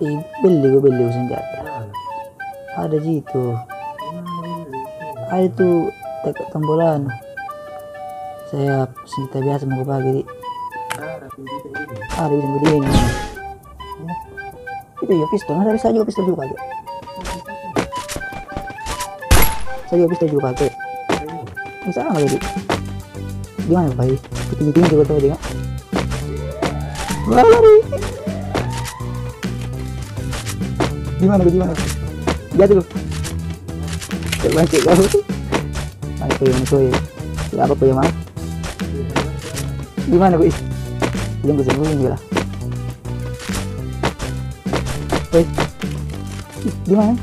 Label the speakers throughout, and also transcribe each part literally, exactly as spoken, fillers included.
Speaker 1: Eh, beli gue beli gue senjata. Ada gitu. Ada tuh tekan tombolan. Saya senjata biasa mau gue pakai. Ada bisa beli ini. Itu ya pistol, nah, saya juga pistol juga pakai. Saya juga pistol juga pakai. Bisa nggak jadi? Gimana Pak? Tinggi-tinggi juga tuh dia. Wah, lari. Gimana gue gimana? Jatuh. Coba cek kau. Ayo yang kau ya. Apa kau yang mana? Gimana gue? Yang gue sembunyi juga lah. Woi, gimana?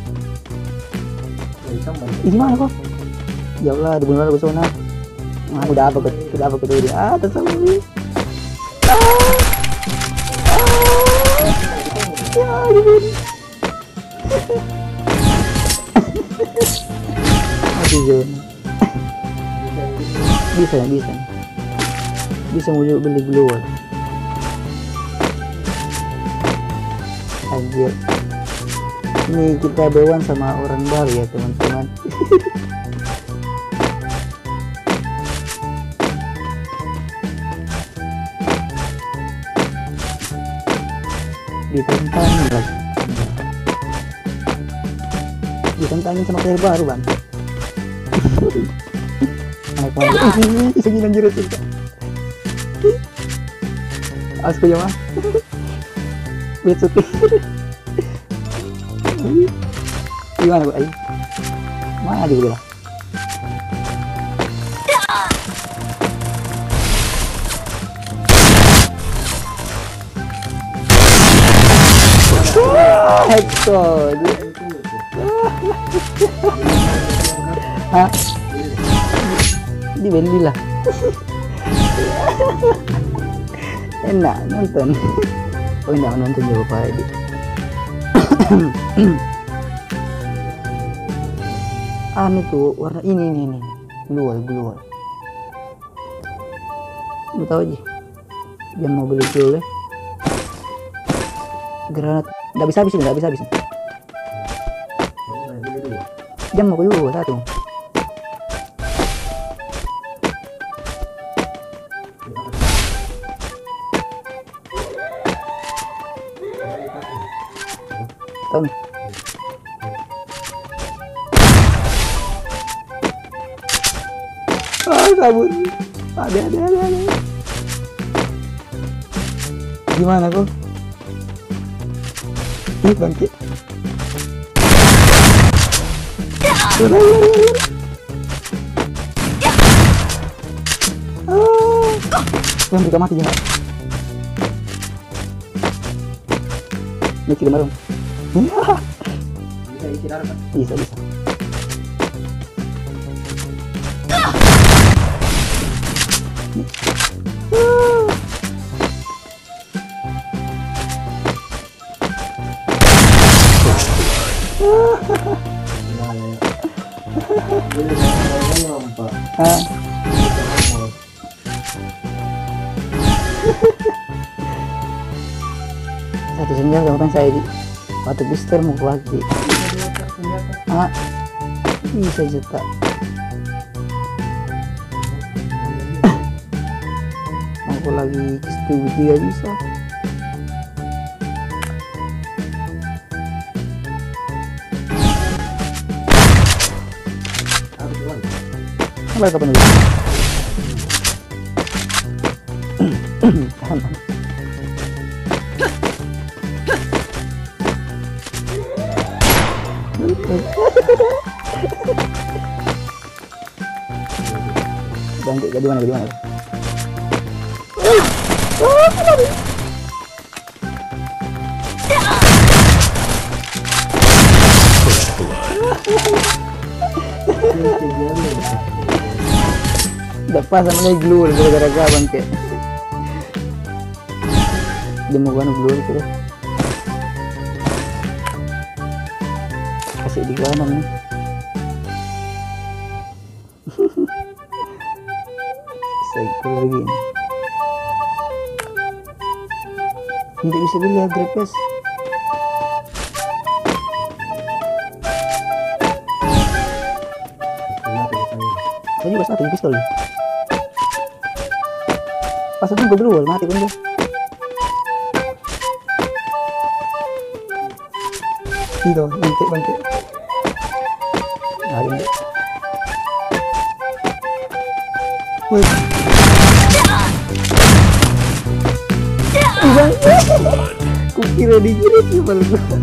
Speaker 1: Di mana kok? Ya Allah, dibunuh lah pesona. Ah, udah apa ke, udah apa ke dia? Ah, tersembunyi. Ah, ah, ya, dibunuh. Mati zona. Bisa, bisa, bisa mau beli glue. Anjir, ini kita bewan sama orang baru ya teman-teman. Ditentang lagi, ditentangin sama player baru bang. Naik lagi, segini anjir itu. Asku ya mah. Betul. Gimana gue? Ayo. Mana dia udah? Headshot. Hah? Dibeli lah. Enak nonton. Oh, enak nonton juga Pak Edi. Anu tuh warna ini ini ini glue glue. Lu tahu aja. Yang mau beli glue. Granat. Nggak bisa habis ini, nggak bisa habis. Jam mau glue satu. Tahu nih. Ah, kabur. Ada, ada, ada, ada. Gimana kok? Ih, bangkit. Lari, lari, lari. Ah. Yang juga mati juga. Ini kita bareng. Bisa isi darah kan? Bisa, bisa. Ah. Satu senjata bukan saya di waktu bister mau lagi. Ah, bisa cetak. Mau lagi studi tiga bisa. Apa kapan dulu? Tahan. Bangkit jadi mana jadi mana? Udah pas sama lagi glue gara-gara bangkit. Dia mau gua glue itu deh. Kasih di kanan nih. Psycho lagi nih. Tidak bisa dilihat grepes. mati di pistol. Pas aku berdua mati pun dia. Itu bangkit bangkit. Lari dia. Wih. Kukira digirit sih malu.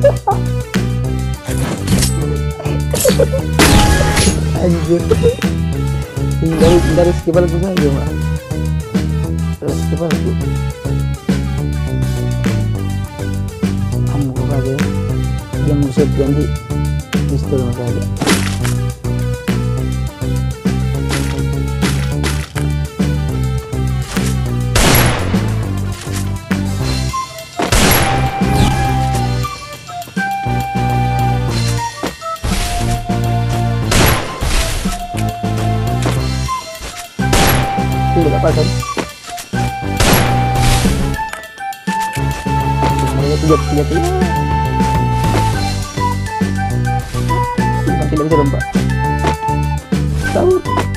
Speaker 1: Anjir. Dari dari skibalku saja mak. Terus skibalku. Kamu kok aja. Yang musuh ganti pistol saja. Tidak apa kan? Semuanya tiga tiga tiga. Bukan tidak bisa lompat. Tahu?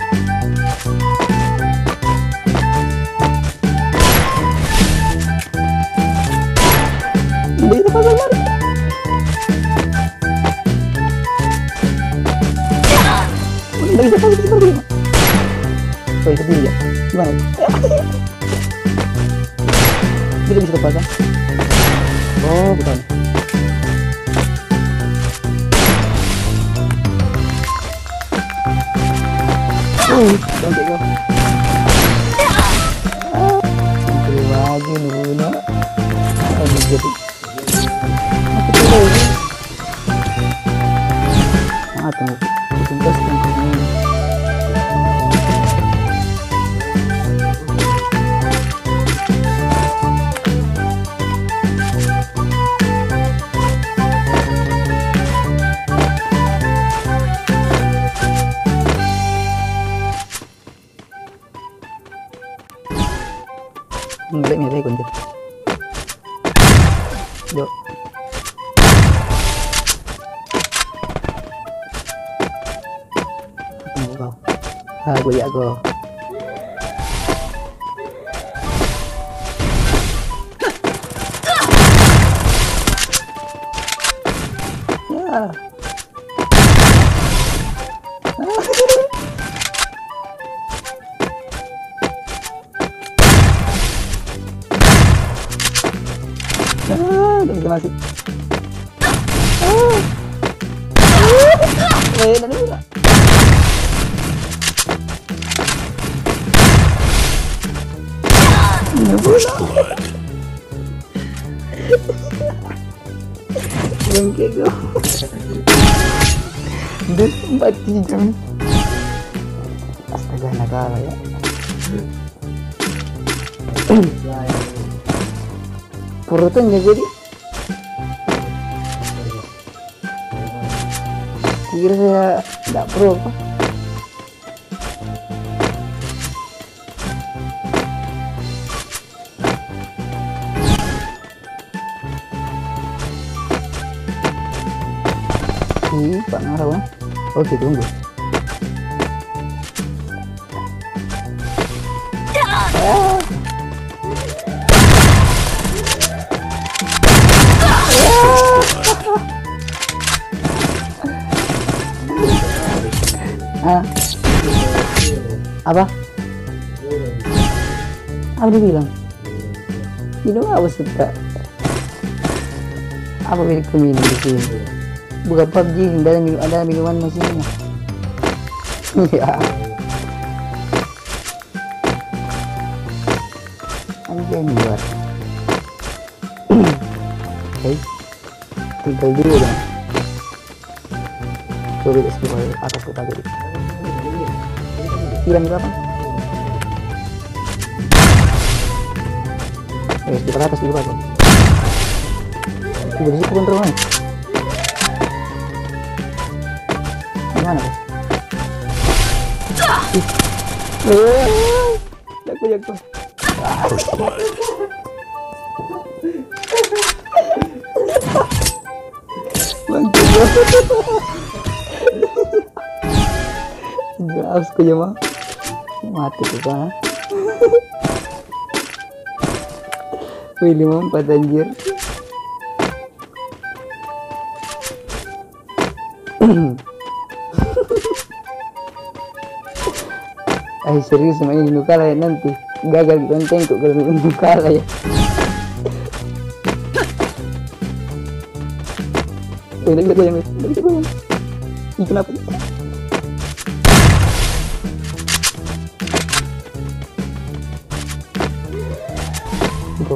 Speaker 1: Tidak bisa pasang lari. Tidak bisa pasang seperti ini. Oh itu dia. Gimana? Tidak bisa terpasang. Oh bukan. Uh, cantik kau. Cantik lagi Nuna. Aduh jadi. Aku tahu ini. Ah tunggu. Tuntas tunggu. Balik nih, kunci. Yuk. Tunggu kau. Ah, gue lihat kau. Ya. Ah, udah bisa masuk. Ah. Eh, nanti enggak. Ini bola. Bangke kau. Udah mati jam. Astaga nakal ya. Purutan jago dia. Kira saya tidak pro apa. Ih, Pak Ngarau. Oke, tunggu. Ah. Ah. Apa? Apa dia bilang? Minum apa suka? Apa milik minum di sini? Bukan P U B G, ada minum ada minuman mesinnya. Ya. Anjay buat. Oke. Tinggal dulu dong. Coba di sebelah atas kita tadi. Hilang berapa? Eh, di atas dulu apa? Coba di situ kontrolnya. Gimana kok? Eh, jago jago. Bangke Jelas ko mah. Mati tuh kan. Wih, lima empat anjir. Ay, serius sama ini lu kalah ya nanti. Gagal di konten kok kalau lu kalah ya. Wih, lagi goyang, lagi goyang. Ih, kenapa? Go.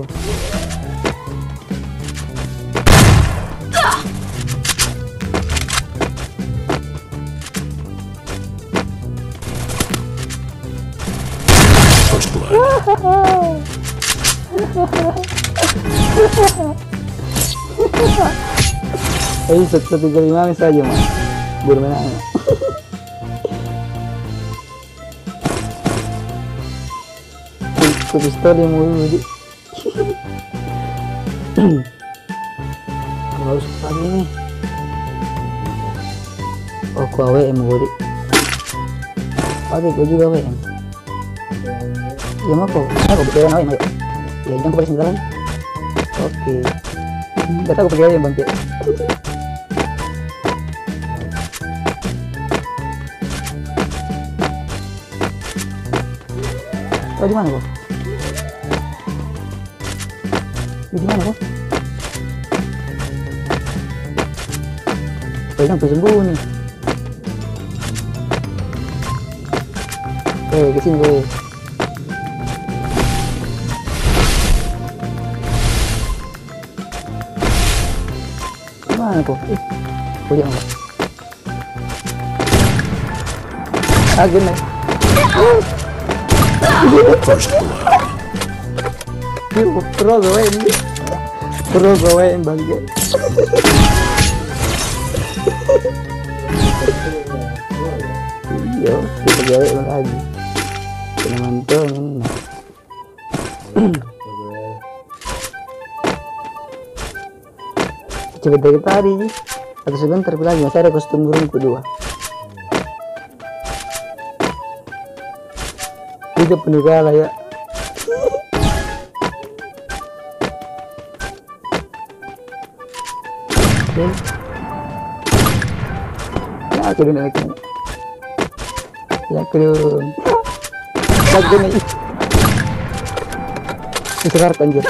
Speaker 2: First blood.
Speaker 1: Eh, satu tiga lima saja mas. Bermain anak. Ku pistol yang mulu di. Harus lagi nih. Oh, ku A W M gue di. Pakai gue juga A W M. Ya mau kok, aku pakai A W M ayo. Ya jangan pakai sembilan. Oke. Gak tahu pakai A W M bang Cek. Oh, di mana kok? Di mana kok? Kayaknya bersembunyi. Eh, kesini gue. Gimana kok? Eh, kok dia enggak? Agen nih.
Speaker 2: First blood.
Speaker 1: Pro gue ini. Pro gue yang bangga. Yo, kita gawe lagi. Kena mantong. Coba dari tadi atau sebentar lagi masih ada kostum burung kedua. Itu penuh kalah ya. Oke. Ya aku dulu lagi. Ya aku dulu. Lagi nih. Diserat anjir.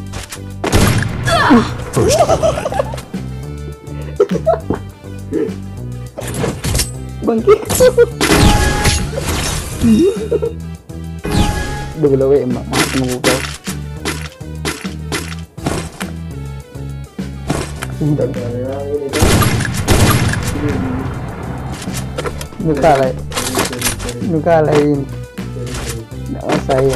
Speaker 2: First blood.
Speaker 1: Bangkit. Double W M mak menunggu kau. Nuka lain, nuka lain. Nggak masa ya.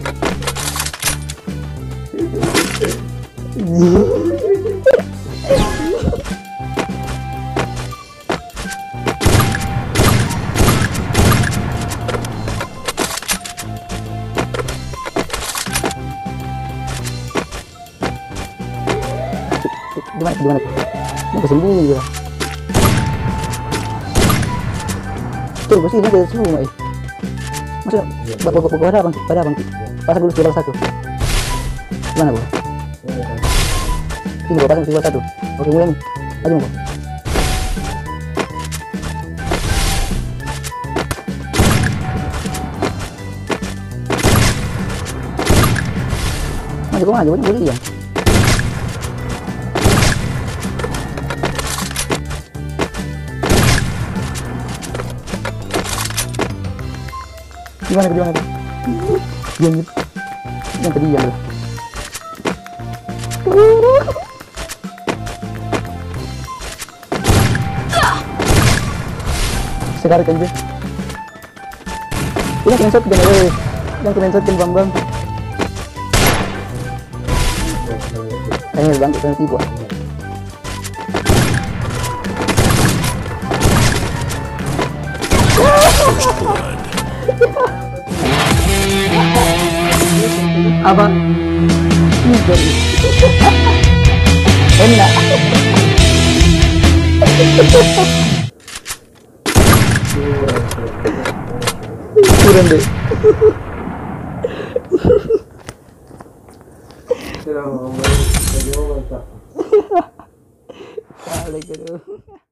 Speaker 1: Gimana gimana mau kesembunyi juga tuh gue sih ini udah semua eh maksudnya bapak bapak pada bang pada bang pasang dulu sudah satu gimana bu ini bapak pasang sudah satu oke mulai nih aja mau masih kok aja boleh ya. Gimana gimana tuh? Diam gitu. Yang tadi diam lah. Sekarang kan dia. Ini kena shot kan eh. Yang kena shot kan bang bang. Ayo bang kita tipu.
Speaker 2: First blood.
Speaker 1: Apa? Enak. kuburan deh.
Speaker 3: Kira ngomong, jadi ngomong tak.
Speaker 1: Kali gitu.